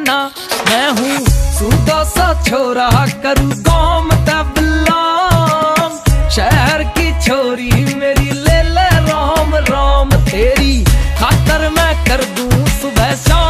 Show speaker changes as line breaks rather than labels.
दीवाना। मैं हूँ सूदा सा छोरा करूँ गाँव में बिलोंग, शहर की छोरी मेरी ले ले राम राम, तेरी खातर मैं कर दूं सुबह शाम।